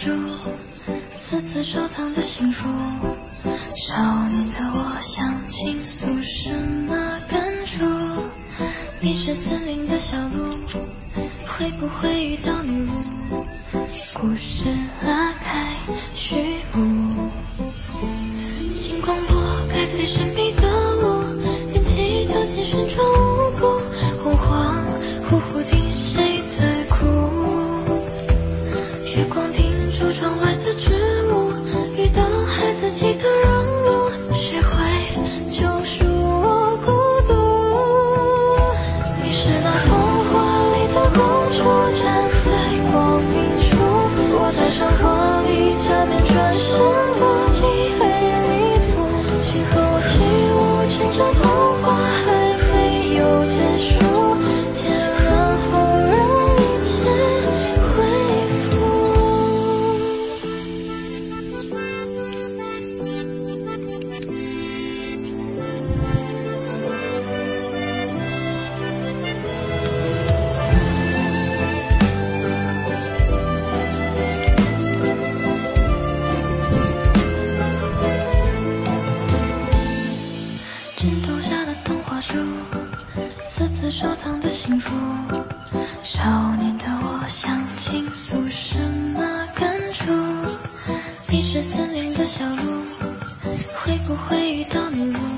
书，私自收藏的幸福。少年的我想倾诉什么感触？迷失森林的小路，会不会遇到女巫？故事拉开序幕，星光拨开最神秘的雾，踮起脚尖旋转无辜，洪荒呼呼听谁在哭？月光停住窗外的植物，遇到孩子记得让路，学会救赎我孤独。你是那童话里的公主，站在光明处，我戴上华丽假面，转身躲进黑礼服。请和我起舞，趁着童话还没有结束，天亮后让一切恢复。枕头下的童话书，私自收藏的幸福。少年的我想倾诉什么感触？迷失森林的小路，会不会遇到女巫？